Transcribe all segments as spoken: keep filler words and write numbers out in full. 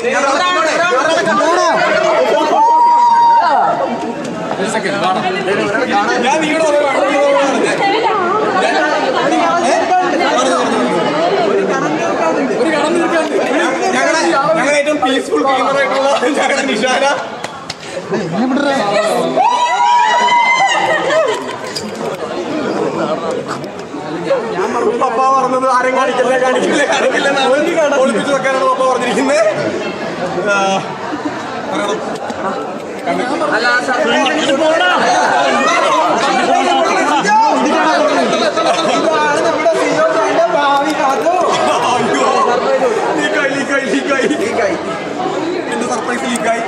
ഞങ്ങളുടെ ഏറ്റവും പീസ്ഫുൾ ഗെയിമറായിട്ടുള്ള ഞങ്ങളുടെ നിഷാന പപ്പ പറഞ്ഞത് ആരും കാണിക്കില്ല കാണിക്കില്ല കാണിക്കില്ല ഒളിപ്പിച്ചു വെക്കാനാണ് പപ്പ പറഞ്ഞിരിക്കുന്നത്. എന്റെ സർപ്രൈസ് ലീക്കായി.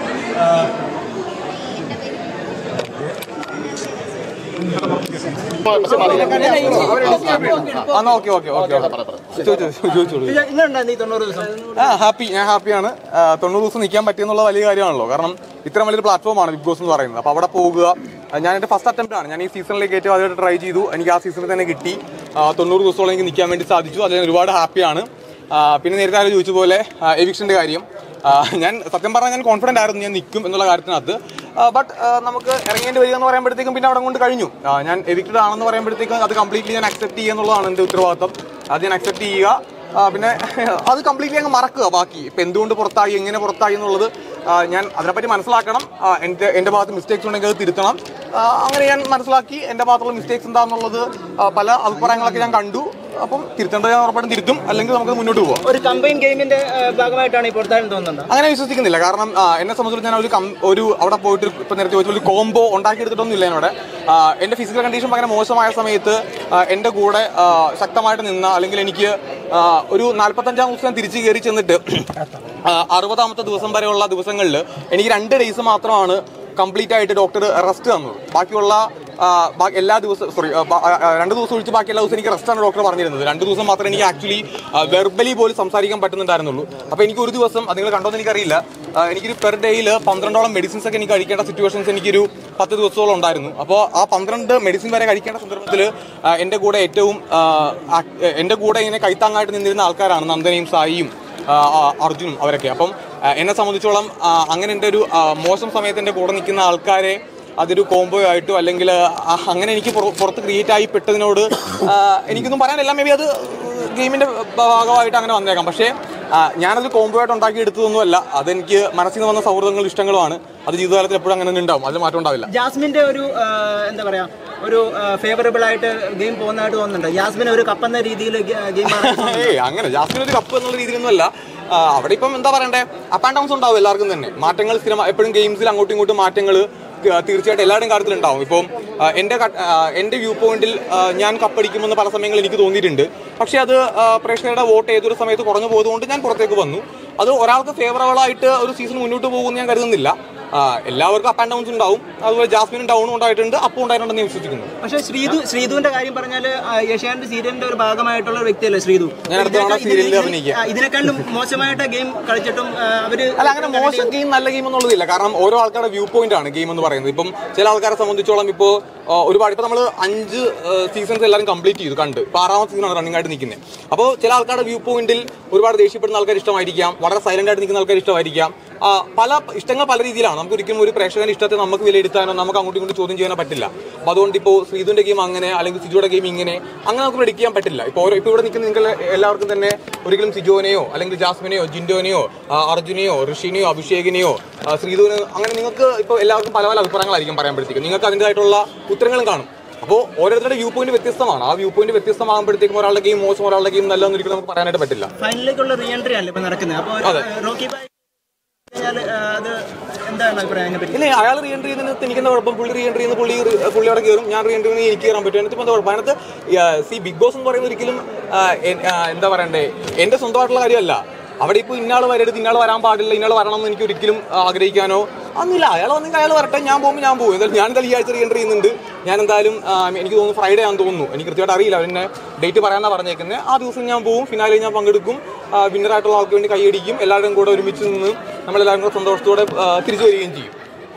ഹാപ്പി ഞാൻ ഹാപ്പിയാണ്. തൊണ്ണൂറ് ദിവസം നിൽക്കാൻ പറ്റിയെന്നുള്ള വലിയ കാര്യമാണല്ലോ. കാരണം ഇത്രയും വലിയൊരു പ്ലാറ്റ്ഫോമാണ് ബിഗ് ബോസ് എന്ന് പറയുന്നത്. അപ്പോൾ അവിടെ പോകുക, ഞാൻ എൻ്റെ ഫസ്റ്റ് അറ്റംപ്റ്റ് ആണ്. ഞാൻ ഈ സീസണിലേക്ക് ഏറ്റവും ആദ്യമായിട്ട് ട്രൈ ചെയ്തു. എനിക്ക് ആ സീസണിൽ തന്നെ കിട്ടി. തൊണ്ണൂറ് ദിവസത്തോളം എനിക്ക് നിൽക്കാൻ വേണ്ടി സാധിച്ചു. അതിന് ഒരുപാട് ഹാപ്പിയാണ്. പിന്നെ നേരത്തെ ആരും ചോദിച്ച പോലെ എവിക്ഷൻ്റെ കാര്യം, ഞാൻ സത്യം പറഞ്ഞാൽ ഞാൻ കോൺഫിഡൻ്റ് ആയിരുന്നു ഞാൻ നിൽക്കും എന്നുള്ള കാര്യത്തിനകത്ത്. ബട്ട് നമുക്ക് ഇറങ്ങേണ്ടി വരിക എന്ന് പറയുമ്പോഴത്തേക്കും പിന്നെ അവിടെ കൊണ്ട് കഴിഞ്ഞു. ഞാൻ എവിക്റ്റഡ് ആണെന്ന് പറയുമ്പോഴത്തേക്കും അത് കംപ്ലീറ്റ്ലി ഞാൻ അക്സെപ്റ്റ് ചെയ്യുക എന്നുള്ളതാണ് എൻ്റെ ഉത്തരവാദിത്തം. അത് ഞാൻ അക്സെപ്റ്റ് ചെയ്യുക. പിന്നെ അത് കംപ്ലീറ്റ്ലി അങ്ങ് മറക്കുക. ബാക്കി ഇപ്പം എന്തുകൊണ്ട് പുറത്തായി, എങ്ങനെ പുറത്തായി എന്നുള്ളത് ഞാൻ അതിനെപ്പറ്റി മനസ്സിലാക്കണം. എൻ്റെ എൻ്റെ ഭാഗത്ത് മിസ്റ്റേക്സ് ഉണ്ടെങ്കിൽ അത് തിരുത്തണം. അങ്ങനെ ഞാൻ മനസ്സിലാക്കി എൻ്റെ ഭാഗത്തുള്ള മിസ്റ്റേക്സ് എന്താണെന്നുള്ളത് പല അഭിപ്രായങ്ങളൊക്കെ ഞാൻ കണ്ടു. അപ്പം തിരുത്തേണ്ടത് ഞാൻ ഉറപ്പായിട്ടും തിരുത്തും, അല്ലെങ്കിൽ നമുക്ക് മുന്നോട്ട് പോകാം. ഒരു കമ്പൈൻ ഗെയിമിന്റെ ഭാഗമായിട്ടാണ് ഇപ്പോൾ തോന്നുന്നത്. അങ്ങനെ വിശ്വസിക്കുന്നില്ല. കാരണം എന്നെ സംബന്ധിച്ച് ഞാൻ ഒരു ഒരു അവിടെ പോയിട്ട് ഇപ്പം നേരത്തെ ചോദിച്ച ഒരു കോംബോ ഉണ്ടാക്കിയെടുത്തിട്ടൊന്നും ഇല്ല. എന്നോട് എൻ്റെ ഫിസിക്കൽ കണ്ടീഷൻ ഭയങ്കര മോശമായ സമയത്ത് എൻ്റെ കൂടെ ശക്തമായിട്ട് നിന്ന, അല്ലെങ്കിൽ എനിക്ക് ഒരു നാൽപ്പത്തഞ്ചാം ദിവസം ഞാൻ തിരിച്ചു കയറി ചെന്നിട്ട് അറുപതാമത്തെ ദിവസം വരെയുള്ള ദിവസങ്ങളിൽ എനിക്ക് രണ്ട് ഡേയ്സ് മാത്രമാണ് കംപ്ലീറ്റ് ആയിട്ട് ഡോക്ടർ റെസ്റ്റ് തന്നത്. ബാക്കിയുള്ള എല്ലാ ദിവസവും സോറി രണ്ട് ദിവസം ഒഴിച്ച് ബാക്കി എല്ലാ ദിവസവും എനിക്ക് റെസ്റ്റാണ് ഡോക്ടർ പറഞ്ഞിരുന്നത്. രണ്ട് ദിവസം മാത്രമേ എനിക്ക് ആക്ച്വലി വെർബലി പോലും സംസാരിക്കാൻ പറ്റുന്നുണ്ടായിരുന്നുള്ളൂ. അപ്പോൾ എനിക്ക് ഒരു ദിവസം, അത് നിങ്ങൾ കണ്ടോന്ന് എനിക്കറിയില്ല, എനിക്കൊരു പെർ ഡേയിൽ പന്ത്രണ്ടോളം മെഡിസിൻസ് ഒക്കെ എനിക്ക് കഴിക്കേണ്ട സിറ്റുവേഷൻസ് എനിക്കൊരു പത്ത് ദിവസത്തോളം ഉണ്ടായിരുന്നു. അപ്പോൾ ആ പന്ത്രണ്ട് മെഡിസിൻ വരെ കഴിക്കേണ്ട സന്ദർഭത്തിൽ എൻ്റെ കൂടെ ഏറ്റവും എൻ്റെ കൂടെ ഇങ്ങനെ കൈത്താങ്ങായിട്ട് നിന്നിരുന്ന ആൾക്കാരാണ് നന്ദനയും സായിയും അർജുനും അവരൊക്കെ. അപ്പം എന്നെ സംബന്ധിച്ചോളം അങ്ങനെ എൻ്റെ ഒരു മോശം സമയത്ത് എൻ്റെ കൂടെ നിൽക്കുന്ന ആൾക്കാരെ അതൊരു കോംബോ ആയിട്ടോ അല്ലെങ്കിൽ അങ്ങനെ എനിക്ക് പുറത്ത് ക്രിയേറ്റ് ആയി പെട്ടതിനോട് എനിക്കൊന്നും പറയാനില്ല. മേ ബി അത് ഗെയിമിൻ്റെ ഭാഗമായിട്ട് അങ്ങനെ വന്നേക്കാം. പക്ഷേ ഞാനത് കോംബോ ആയിട്ട് ഉണ്ടാക്കി എടുത്തതൊന്നുമല്ല. അതെനിക്ക് മനസ്സിൽ നിന്ന് വന്ന സൗഹൃദങ്ങളും ഇഷ്ടങ്ങളുമാണ്. അത് ജീവിതകാലത്തിൽ എപ്പോഴും അങ്ങനെ തന്നെ ഉണ്ടാവും. അതിൽ മാറ്റം ഉണ്ടാവില്ല. ജാസ്മിൻ്റെ ഒരു എന്താ പറയുക, ഒരു ഫേവറബിൾ ആയിട്ട് ഗെയിം പോകുന്നതായിട്ട് തോന്നുന്നുണ്ട്. ജാസ്മിൻ ഒരു കപ്പ് എന്ന രീതിയിൽ ഗെയിം ഏയ് അങ്ങനെ ജാസ്മിൻ ഒരു കപ്പ് എന്നുള്ള രീതിയിലൊന്നും അല്ല. അവിടെ ഇപ്പം എന്താ പറയണ്ടേ, അപ്പ് ആൻഡ് ഡൗൺസ് ഉണ്ടാവും എല്ലാവർക്കും തന്നെ. മാറ്റങ്ങൾ സ്ഥിരം എപ്പോഴും ഗെയിംസിൽ അങ്ങോട്ടും ഇങ്ങോട്ടും മാറ്റങ്ങൾ തീർച്ചയായിട്ടും എല്ലാവരുടെയും കാര്യത്തിലുണ്ടാവും. ഇപ്പം എൻ്റെ എൻ്റെ വ്യൂ പോയിന്റിൽ ഞാൻ കപ്പടിക്കുമെന്ന് പല സമയങ്ങളിൽ എനിക്ക് തോന്നിയിട്ടുണ്ട്. പക്ഷേ അത് പ്രേക്ഷകരുടെ വോട്ട് ഏതൊരു സമയത്ത് കുറഞ്ഞു പോയതുകൊണ്ട് ഞാൻ പുറത്തേക്ക് വന്നു. അത് ഒരാൾക്ക് ഫേവറബിളായിട്ട് ഒരു സീസൺ മുന്നോട്ട് പോകുമെന്ന് ഞാൻ കരുതുന്നില്ല. എല്ലാവർക്കും അപ്പ് ആൻഡ് ഡൗൺസ് ഉണ്ടാവും. അതുപോലെ ജാസ്മിനും ഡൗണും ഉണ്ടായിട്ടുണ്ട്, അപ്പും ഉണ്ടായിട്ടുണ്ടെന്ന് ഞാൻ വിശ്വസിക്കുന്നു. പക്ഷേ ശ്രീതു ശ്രീതുവിന്റെ കാര്യം പറഞ്ഞാൽ ഏഷ്യാനെറ്റ് സീരിയലിന്റെ ഒരു ഭാഗമായിട്ടുള്ള ഒരു വ്യക്തിയല്ലേ ശ്രീതു. ഞാൻ അടുത്ത തവണ സീരിയലിൽ അഭിനയിക്കുക. ഇതിനെക്കാളും മോശമായിട്ട് ഗെയിം കളിച്ചിട്ടും അവര് അല്ല, അങ്ങനെ മോശം ഗെയിം നല്ല ഗെയിം എന്നുള്ളതില്ല. കാരണം ഓരോ ആൾക്കാരുടെ വ്യൂ പോയിന്റ് ആണ് ഗെയിം എന്ന് പറയുന്നത്. ഇപ്പം ചില ആൾക്കാരെ സംബന്ധിച്ചോളം ഇപ്പോൾ ഒരുപാട് ഇപ്പം നമ്മൾ അഞ്ച് സീസൺസ് എല്ലാവരും കംപ്ലീറ്റ് ചെയ്തു കണ്ട്. ഇപ്പോൾ ആറാമത്തെ സീസണാണ് റണ്ണിംഗ് ആയിട്ട് നിൽക്കുന്നത്. അപ്പോൾ ചില ആൾക്കാരുടെ വ്യൂ പോയിന്റിൽ ഒരുപാട് ദേഷ്യപ്പെടുന്ന ആൾക്കാർ ഇഷ്ടമായിരിക്കാം, വളരെ സൈലന്റ് ആയിട്ട് നിൽക്കുന്ന ആൾക്കാർ ഇഷ്ടമായിരിക്കാം. പല ഇഷ്ടങ്ങൾ പല രീതിയിലാണ്. നമുക്ക് ഒരിക്കലും ഒരു പ്രേക്ഷകന്റെ ഇഷ്ടത്തെ നമുക്ക് വിലയിരുത്താനോ നമുക്ക് അങ്ങോട്ടും ഇങ്ങോട്ടും ചോദ്യം ചെയ്യാനോ പറ്റില്ല. അപ്പോൾ അതുകൊണ്ട് ഇപ്പോൾ ശ്രീതുവിന്റെ ഗെയിം അങ്ങനെ അല്ലെങ്കിൽ സിജോയുടെ ഗെയിം ഇങ്ങനെ അങ്ങനെ നമുക്ക് പ്രെഡിക്റ്റ് ചെയ്യാൻ പറ്റില്ല. ഇപ്പോൾ ഓരോ ഇപ്പോൾ ഇവിടെ നിൽക്കുന്ന നിങ്ങൾ എല്ലാവർക്കും തന്നെ ഒരിക്കലും സിജോനെയോ അല്ലെങ്കിൽ ജാസ്മിനെയോ ജിൻഡോനെയോ അർജുനെയോ ഋഷിനെയോ അഭിഷേകിനെയോ ശ്രീതുവിനെയോ അങ്ങനെ നിങ്ങൾക്ക് ഇപ്പോൾ എല്ലാവർക്കും പല പല അഭിപ്രായങ്ങളായിരിക്കും പറയുമ്പോഴത്തേക്കും. നിങ്ങൾക്ക് അതിൻ്റെതായിട്ടുള്ള ഉത്തരങ്ങളും കാണും. അപ്പോൾ ഓരോരുത്തരുടെ വ്യൂ പോയിന്റ് വ്യത്യസ്തമാണ്. ആ വ്യൂ പോയിന്റ് വ്യത്യസ്തമാകുമ്പോഴത്തേക്കും ഒരാളുടെ ഗെയിം മോശം, ഒരാളുടെ ഗെയിം നല്ലതെന്ന് ഒരിക്കലും നമുക്ക് പറയാനായിട്ട് പറ്റില്ല. ഫൈനലിലേക്കുള്ള റീ എൻട്രി അല്ലേ ഇപ്പോൾ നടക്കുന്നത്. അപ്പോൾ റോക്കി ഇല്ല, അയാൾ റീ എൻട്രി ചെയ്യുന്നതിനകത്ത് എനിക്കെന്താ കുഴപ്പം? പുള്ളി റീ എൻട്രി ചെയ്യുന്ന പുള്ളി പുള്ളി അവിടെ കയറും, ഞാൻ റീ എൻട്രി ചെയ്യുന്ന എനിക്ക് കയറാൻ പറ്റും. അതിനകത്ത് എന്താ കുഴപ്പം? അതിനകത്ത് സി ബിഗ് ബോസ് എന്ന് പറയുന്നത് ഒരിക്കലും എന്താ പറയണ്ടേ, എൻ്റെ സ്വന്തമായിട്ടുള്ള കാര്യമല്ല. അവിടെ ഇപ്പോൾ ഇന്നാൾ വരരുത്, ഇന്നാൾ വരാൻ പാടില്ല, ഇന്നാൾ വരണം എന്ന് എനിക്ക് ഒരിക്കലും ആഗ്രഹിക്കാനോ ഒന്നുമില്ല. അയാൾ വന്നെങ്കിൽ അയാൾ വരട്ടെ, ഞാൻ പോകുമ്പോൾ ഞാൻ പോകും. എന്തായാലും ഞാൻ എന്തായാലും ഈ ആഴ്ച റീ എൻട്രി ചെയ്യുന്നുണ്ട്. ഞാൻ എന്തായാലും എനിക്ക് തോന്നുന്നു ഫ്രൈഡേ ആണെന്ന് തോന്നുന്നു, എനിക്ക് കൃത്യമായിട്ട് അറിയില്ല, അവരെന്നെ ഡേറ്റ് പറയാനാണ് പറഞ്ഞേക്കുന്നത്. ആ ദിവസം ഞാൻ പോകും, ഫിനാലിൽ ഞാൻ പങ്കെടുക്കും, വിന്നറായിട്ടുള്ള ആൾക്ക് വേണ്ടി കൈയടിക്കും, എല്ലാവരും കൂടെ ഒരുമിച്ച് നിന്ന് നമ്മളെല്ലാവരും കൂടെ സന്തോഷത്തോടെ തിരിച്ചു വരികയും ചെയ്യും.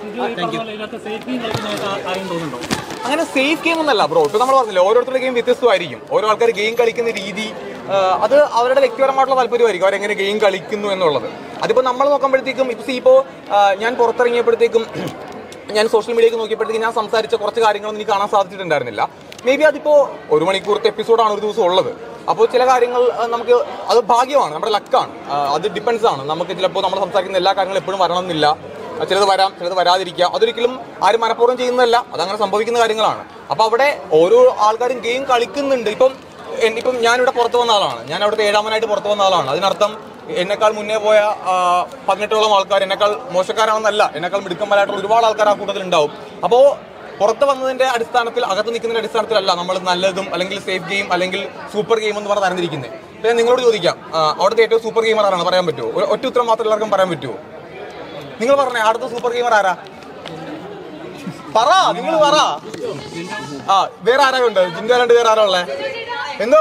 അങ്ങനെ സേഫ് ഗെയിം ഒന്നല്ല ബ്രോ. ഇപ്പോൾ നമ്മൾ പറഞ്ഞില്ല, ഓരോരുത്തരുടെ ഗെയിം വ്യത്യസ്തമായിരിക്കും. ഓരോ ആൾക്കാർ ഗെയിം കളിക്കുന്ന രീതി അത് അവരുടെ വ്യക്തിപരമായിട്ടുള്ള താല്പര്യമായിരിക്കും, അവരെങ്ങനെ ഗെയിം കളിക്കുന്നു എന്നുള്ളത്. അതിപ്പോൾ നമ്മൾ നോക്കുമ്പോഴത്തേക്കും ഇപ്പോൾ ഇപ്പോൾ ഞാൻ പുറത്തിറങ്ങിയപ്പോഴത്തേക്കും ഞാൻ സോഷ്യൽ മീഡിയയ്ക്ക് നോക്കിയപ്പോഴത്തേക്കും ഞാൻ സംസാരിച്ച കുറച്ച് കാര്യങ്ങളൊന്നും എനിക്ക് കാണാൻ സാധിച്ചിട്ടുണ്ടായിരുന്നില്ല. മേ ബി അതിപ്പോൾ ഒരു മണിക്കൂറത്തെ എപ്പിസോഡാണ് ഒരു ദിവസം ഉള്ളത്. അപ്പോൾ ചില കാര്യങ്ങൾ നമുക്ക് അത് ഭാഗ്യമാണ്, നമ്മുടെ ലക്കാണ്, അത് ഡിപ്പെൻസ് ആണ്. നമുക്ക് ചിലപ്പോൾ നമ്മൾ സംസാരിക്കുന്ന എല്ലാ കാര്യങ്ങളും എപ്പോഴും വരണമെന്നില്ല, ചിലത് വരാം, ചിലത് വരാതിരിക്കാം. അതൊരിക്കലും ആരും മനഃപൂർവ്വം ചെയ്യുന്നതല്ല, അതങ്ങനെ സംഭവിക്കുന്ന കാര്യങ്ങളാണ്. അപ്പോൾ അവിടെ ഓരോ ആൾക്കാരും ഗെയിം കളിക്കുന്നുണ്ട്. ഇപ്പം ഇപ്പം ഞാനിവിടെ പുറത്ത് വന്ന ആളാണ്, ഞാൻ അവിടുത്തെ ഏഴാമനായിട്ട് പുറത്ത് വന്ന ആളാണ്. അതിനർത്ഥം എന്നെക്കാൾ മുന്നേ പോയ പതിനെട്ടോളം ആൾക്കാർ എന്നെക്കാൾ മോശക്കാരാണെന്നല്ല, എന്നെക്കാൾ മിടുക്കന്മാരായിട്ടുള്ള ഒരുപാട് ആൾക്കാർ ആ കൂട്ടത്തിലുണ്ടാവും. അപ്പോൾ പുറത്ത് വന്നതിന്റെ അടിസ്ഥാനത്തിൽ, അകത്ത് നിൽക്കുന്നതിന്റെ അടിസ്ഥാനത്തിലല്ല നമ്മൾ നല്ലതും അല്ലെങ്കിൽ സേഫ് ഗെയിം അല്ലെങ്കിൽ സൂപ്പർ ഗെയിം എന്ന് പറഞ്ഞ് തരഞ്ഞിരിക്കുന്നത്. ഇപ്പം നിങ്ങളോട് ചോദിക്കാം, അവിടുത്തെ ഏറ്റവും സൂപ്പർ ഗെയിമർ ആരാണ് പറയാൻ പറ്റുമോ? ഒറ്റ ഉത്തരം മാത്രം എല്ലാവർക്കും പറയാൻ പറ്റുമോ? നിങ്ങൾ പറഞ്ഞേ, അടുത്ത സൂപ്പർ ഗെയിമർ ആരാ? പറ, നിങ്ങൾ പറ. ആ വേറെ ആരാ ഉണ്ട്? ജിൻഡാലാണ്ട് വേറെ ആരാ ഉള്ളേ? എന്തോ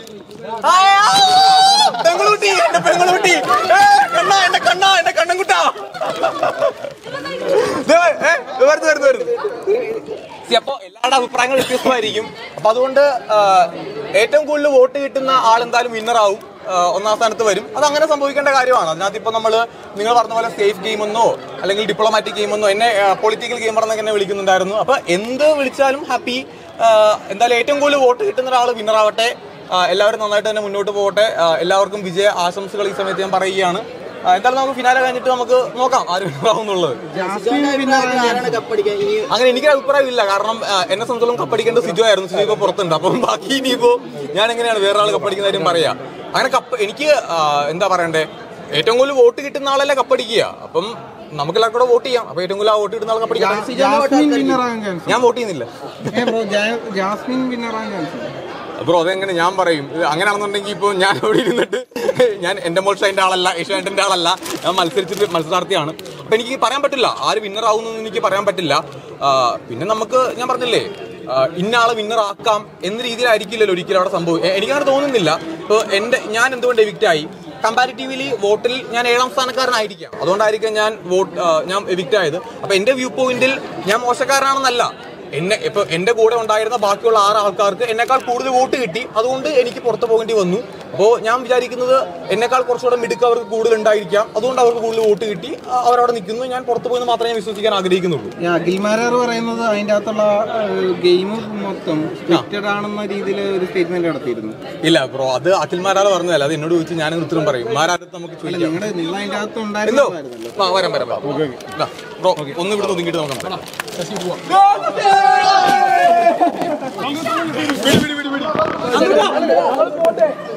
പെങ്ങളുട്ടി, എന്റെ പെങ്ങളുട്ടി, കണ്ണ എന്റെ കണ്ണ എന്റെ കണ്ണൻകുട്ടാ വരുന്നു വരുന്നു വരുന്നു. അപ്പൊ എല്ലാവരുടെ അഭിപ്രായങ്ങൾ വ്യത്യസ്തമായിരിക്കും. അപ്പൊ അതുകൊണ്ട് ഏറ്റവും കൂടുതൽ വോട്ട് കിട്ടുന്ന ആളെന്തായാലും വിന്നറാവും, ഒന്നാം സ്ഥാനത്ത് വരും. അത് അങ്ങനെ സംഭവിക്കേണ്ട കാര്യമാണ്. അതിനകത്ത് ഇപ്പൊ നമ്മള് നിങ്ങൾ പറഞ്ഞ പോലെ സേഫ് ഗെയിം എന്നോ അല്ലെങ്കിൽ ഡിപ്ലോമാറ്റിക് ഗെയിം എന്നോ, എന്നെ പൊളിറ്റിക്കൽ ഗെയിം പറഞ്ഞൊക്കെ എന്നെ വിളിക്കുന്നുണ്ടായിരുന്നു. അപ്പൊ എന്ത് വിളിച്ചാലും ഹാപ്പി. എന്തായാലും ഏറ്റവും കൂടുതൽ വോട്ട് കിട്ടുന്ന ഒരാൾ വിന്നറാവട്ടെ. എല്ലാവരും നന്നായിട്ട് തന്നെ മുന്നോട്ട് പോകട്ടെ. എല്ലാവർക്കും വിജയ ആശംസകൾ ഈ സമയത്ത് ഞാൻ പറയുകയാണ്. എന്തായാലും നമുക്ക് ഫിനാലെ കഴിഞ്ഞിട്ട് നമുക്ക് നോക്കാം ആര് വിന്നറാവുന്നുള്ളത്. അങ്ങനെ എനിക്ക് അഭിപ്രായം ഇല്ല, കാരണം എന്നെ സംബന്ധിച്ചോളം കപ്പടിക്കേണ്ടത് സിജോ ആയിരുന്നു. സിജോ ഇപ്പൊ പുറത്തുണ്ട്. അപ്പം ബാക്കി ഇനിയിപ്പോ ഞാൻ എങ്ങനെയാണ് വേറെ ആൾ കപ്പടിക്കുന്ന കാര്യം പറയാ? അങ്ങനെ കപ്പ് എനിക്ക് എന്താ പറയണ്ടേ, ഏറ്റവും കൂടുതൽ വോട്ട് കിട്ടുന്ന ആളല്ലേ കപ്പടിക്കുക. അപ്പം നമുക്ക് എല്ലാവർക്കും കൂടെ വോട്ട് ചെയ്യാം. അപ്പൊ ഏറ്റവും കൂടുതൽ ആ വോട്ട് കിട്ടുന്ന ആൾ കപ്പടിക്കാം. ഞാൻ വോട്ട് ചെയ്യുന്നില്ല ബ്രോ, അതെങ്ങനെ ഞാൻ പറയും? അങ്ങനെയാണെന്നുണ്ടെങ്കിൽ ഇപ്പോൾ ഞാൻ അവിടെ ഇരുന്നിട്ട് ഞാൻ എൻ്റെ മോൾ ഷൈൻ്റെ ആളല്ല, ഏഷ്യാനെറ്റിൻ്റെ ആളല്ല, ഞാൻ മത്സരിച്ചിട്ട് മത്സരാർത്ഥിയാണ്. അപ്പം എനിക്ക് പറയാൻ പറ്റില്ല ആര് വിന്നറാവുന്നതെന്ന് എനിക്ക് പറയാൻ പറ്റില്ല. പിന്നെ നമുക്ക് ഞാൻ പറഞ്ഞില്ലേ, ഇന്ന ആളെ വിന്നറാക്കാം എന്ന രീതിയിലായിരിക്കില്ലല്ലോ ഒരിക്കലും അവിടെ സംഭവം. എനിക്കങ്ങനെ തോന്നുന്നില്ല. ഇപ്പോൾ എൻ്റെ ഞാൻ എന്തുകൊണ്ട് എവിക്റ്റായി, കമ്പാരിറ്റീവ്ലി വോട്ടിൽ ഞാൻ ഏഴാം സ്ഥാനക്കാരനായിരിക്കാം, അതുകൊണ്ടായിരിക്കാം ഞാൻ വോട്ട് ഞാൻ എവിക്റ്റ് ആയത്. അപ്പം എൻ്റെ വ്യൂ പോയിന്റിൽ ഞാൻ മോശക്കാരനാണെന്നല്ല, എന്നെ ഇപ്പൊ എന്റെ കൂടെ ഉണ്ടായിരുന്ന ബാക്കിയുള്ള ആറ് ആൾക്കാർക്ക് എന്നെക്കാൾ കൂടുതൽ വോട്ട് കിട്ടി, അതുകൊണ്ട് എനിക്ക് പുറത്തു പോകേണ്ടി വന്നു. അപ്പോൾ ഞാൻ വിചാരിക്കുന്നത് എന്നെക്കാൾ കുറച്ചുകൂടെ മിടുക്ക് അവർക്ക് കൂടുതൽ ഉണ്ടായിരിക്കാം, അതുകൊണ്ട് അവർക്ക് കൂടുതൽ വോട്ട് കിട്ടി, അവരവിടെ നിൽക്കുന്നു. ഞാൻ പുറത്തു പോയെന്ന് മാത്രമേ ഞാൻ വിശ്വസിക്കാൻ ആഗ്രഹിക്കുന്നുള്ളൂ. അഖിൽമാരാർ പറയുന്നത് അതിന്റെ അകത്തുള്ള ഗെയിം മൊത്തം സ്ക്രിപ്റ്റഡ് ആണെന്ന രീതിയിൽ ഒരു സ്റ്റേറ്റ്മെന്റ് നടത്തിയിരുന്നു. ഇല്ല ബ്രോ, അത് അഖിൽമാരാർ പറഞ്ഞതല്ല, അത് എന്നോട് ചോദിച്ചു ഞാൻ ഉത്തരം പറയും. മാരാരത്ത് നമുക്ക് ചോദിക്കാം. അതിന്റെ അകത്ത് ഉണ്ടായിരുന്നോ? വരാം വരാം ബ്രോ, ഒന്ന് ഇവിടുന്ന് ഒതുങ്ങിയിട്ട് നോക്കാം. വിടി വിടി വിടി വിടി